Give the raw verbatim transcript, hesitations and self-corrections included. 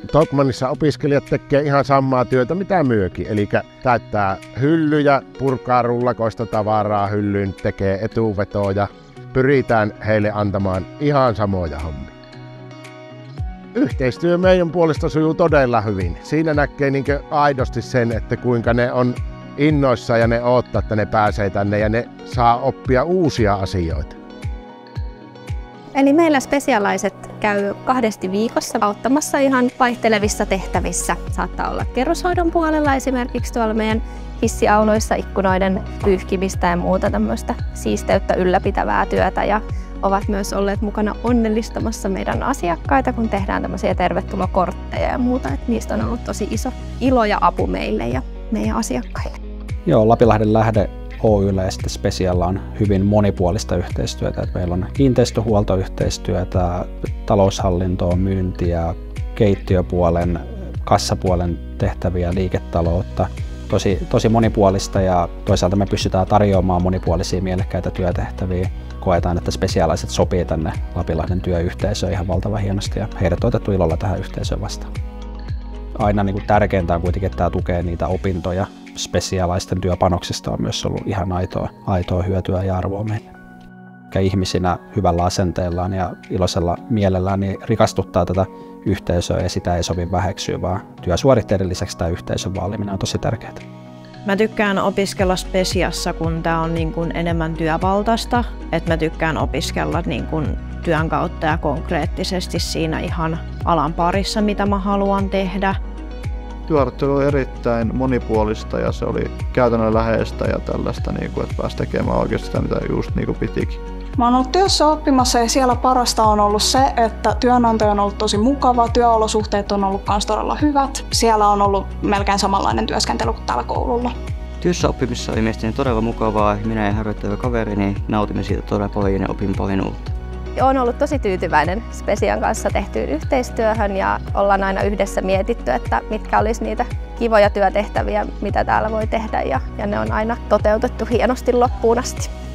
Tokmannissa opiskelijat tekee ihan samaa työtä mitä myökin, eli täyttää hyllyjä, purkaa rullakoista tavaraa hyllyyn, tekee etuvetoja. Pyritään heille antamaan ihan samoja hommia. Yhteistyö meidän puolesta sujuu todella hyvin. Siinä näkee niin aidosti sen, että kuinka ne on innoissaan ja ne odottaa, että ne pääsee tänne ja ne saa oppia uusia asioita. Eli meillä spesialaiset käy kahdesti viikossa auttamassa ihan vaihtelevissa tehtävissä. Saattaa olla kerroshoidon puolella esimerkiksi tuolla meidän hissiauloissa ikkunoiden pyyhkimistä ja muuta tämmöistä siisteyttä ylläpitävää työtä. Ja ovat myös olleet mukana onnellistamassa meidän asiakkaita, kun tehdään tämmöisiä tervetulokortteja ja muuta. Et niistä on ollut tosi iso ilo ja apu meille ja meidän asiakkaille. Joo, Lapinlahden Lähde Oy:llä ja sitten Specialla on hyvin monipuolista yhteistyötä. Et meillä on kiinteistöhuoltoyhteistyötä, taloushallintoa, myyntiä, keittiöpuolen, kassapuolen tehtäviä, liiketaloutta. Tosi, tosi monipuolista ja toisaalta me pystytään tarjoamaan monipuolisia mielekkäitä työtehtäviä. Koetaan, että spesiaalaiset sopii tänne Lapinlahden työyhteisöön ihan valtavan hienosti ja heidät on otettu ilolla tähän yhteisöön vastaan. Aina niin kuin tärkeintä on kuitenkin, että tämä tukee niitä opintoja. Spesiaalaisten työpanoksesta on myös ollut ihan aitoa, aitoa hyötyä ja arvoa meille. Ja ihmisinä hyvällä asenteellaan ja iloisella mielellään niin rikastuttaa tätä yhteisöä ja sitä ei sovi väheksyä, vaan työsuoritteiden lisäksi tämä yhteisön vaaliminen on tosi tärkeää. Mä tykkään opiskella Spesiassa, kun tää on niin kuin enemmän työvaltaista. Et mä tykkään opiskella niin kuin työn kautta ja konkreettisesti siinä ihan alan parissa, mitä mä haluan tehdä. Työharjoittelu oli erittäin monipuolista ja se oli käytännönläheistä ja tällaista, niin kuin, että pääsi tekemään oikeasti sitä, mitä just niin kuin pitikin. Mä oon ollut työssä oppimassa ja siellä parasta on ollut se, että työnantaja on ollut tosi mukava, työolosuhteet on ollut myös todella hyvät. Siellä on ollut melkein samanlainen työskentely kuin täällä koululla. Työssä oppimisessa oli mielestäni todella mukavaa. Minä ja harjoittava kaveri niin nautimme siitä todella paljon ja opin paljon uutta. Olen ollut tosi tyytyväinen Spesian kanssa tehtyyn yhteistyöhön ja ollaan aina yhdessä mietitty, että mitkä olisi niitä kivoja työtehtäviä, mitä täällä voi tehdä ja, ja ne on aina toteutettu hienosti loppuun asti.